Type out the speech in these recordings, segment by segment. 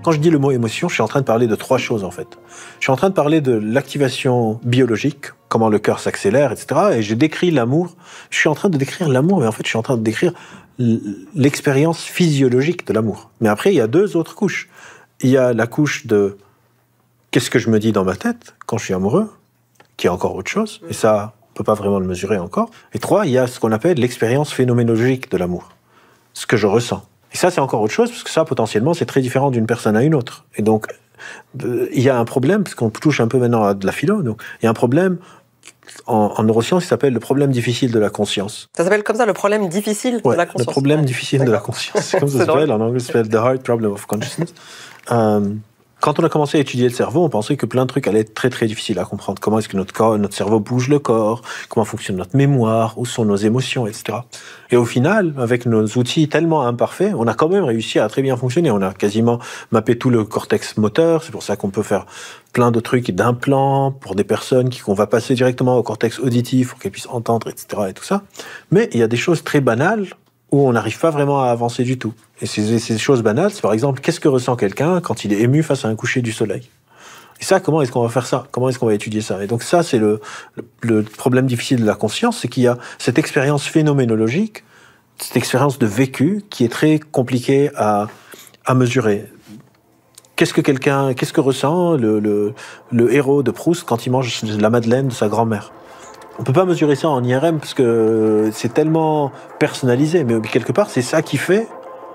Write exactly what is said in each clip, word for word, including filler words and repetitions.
Quand je dis le mot émotion, je suis en train de parler de trois choses en fait. Je suis en train de parler de l'activation biologique, comment le cœur s'accélère, et cetera. Et je décris l'amour. Je suis en train de décrire l'amour, mais en fait, je suis en train de décrire l'expérience physiologique de l'amour. Mais après, il y a deux autres couches. Il y a la couche de qu'est-ce que je me dis dans ma tête quand je suis amoureux, qui est encore autre chose. Et ça, on peut pas vraiment le mesurer encore. Et trois, il y a ce qu'on appelle l'expérience phénoménologique de l'amour, ce que je ressens. Et ça, c'est encore autre chose, parce que ça, potentiellement, c'est très différent d'une personne à une autre. Et donc, euh, il y a un problème, parce qu'on touche un peu maintenant à de la philo, donc il y a un problème en, en neurosciences qui s'appelle le problème difficile de la conscience. Ça s'appelle comme ça, le problème difficile ouais, de la conscience. Le problème ouais. difficile de la conscience. C'est comme ça ça s'appelle, en anglais, ça s'appelle The Hard Problem of Consciousness. Euh, Quand on a commencé à étudier le cerveau, on pensait que plein de trucs allaient être très très difficiles à comprendre. Comment est-ce que notre corps, notre cerveau bouge le corps, comment fonctionne notre mémoire, où sont nos émotions, et cetera. Et au final, avec nos outils tellement imparfaits, on a quand même réussi à très bien fonctionner. On a quasiment mappé tout le cortex moteur. C'est pour ça qu'on peut faire plein de trucs d'implants pour des personnes qui qu'on va passer directement au cortex auditif pour qu'elles puissent entendre, et cetera. Et tout ça. Mais il y a des choses très banales où on n'arrive pas vraiment à avancer du tout. Et ces, ces choses banales, c'est par exemple, qu'est-ce que ressent quelqu'un quand il est ému face à un coucher du soleil? Et ça, comment est-ce qu'on va faire ça? Comment est-ce qu'on va étudier ça? Et donc ça, c'est le, le, le problème difficile de la conscience, c'est qu'il y a cette expérience phénoménologique, cette expérience de vécu qui est très compliquée à, à mesurer. Qu'est-ce que quelqu'un, qu'est-ce que ressent le, le, le héros de Proust quand il mange la madeleine de sa grand-mère? On peut pas mesurer ça en I R M parce que c'est tellement personnalisé, mais quelque part, c'est ça qui fait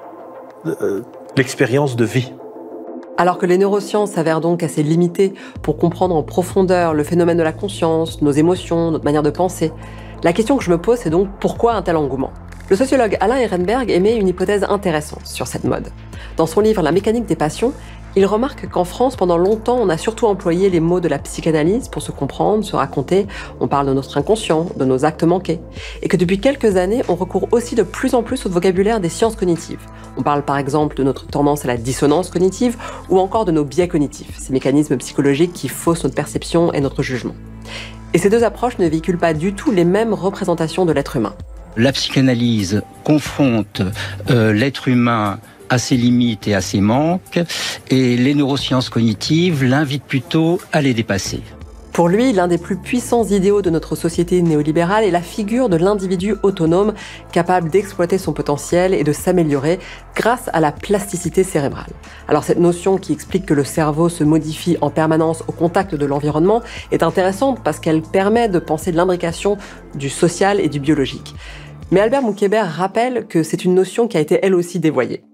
euh, l'expérience de vie. Alors que les neurosciences s'avèrent donc assez limitées pour comprendre en profondeur le phénomène de la conscience, nos émotions, notre manière de penser, la question que je me pose, c'est donc pourquoi un tel engouement? Le sociologue Alain Ehrenberg émet une hypothèse intéressante sur cette mode. Dans son livre La mécanique des passions, il remarque qu'en France, pendant longtemps, on a surtout employé les mots de la psychanalyse pour se comprendre, se raconter. On parle de notre inconscient, de nos actes manqués. Et que depuis quelques années, on recourt aussi de plus en plus au vocabulaire des sciences cognitives. On parle par exemple de notre tendance à la dissonance cognitive ou encore de nos biais cognitifs, ces mécanismes psychologiques qui faussent notre perception et notre jugement. Et ces deux approches ne véhiculent pas du tout les mêmes représentations de l'être humain. La psychanalyse confronte euh, l'être humain à ses limites et à ses manques, et les neurosciences cognitives l'invitent plutôt à les dépasser. Pour lui, l'un des plus puissants idéaux de notre société néolibérale est la figure de l'individu autonome, capable d'exploiter son potentiel et de s'améliorer grâce à la plasticité cérébrale. Alors cette notion qui explique que le cerveau se modifie en permanence au contact de l'environnement est intéressante parce qu'elle permet de penser de l'imbrication du social et du biologique. Mais Albert Moukébert rappelle que c'est une notion qui a été elle aussi dévoyée.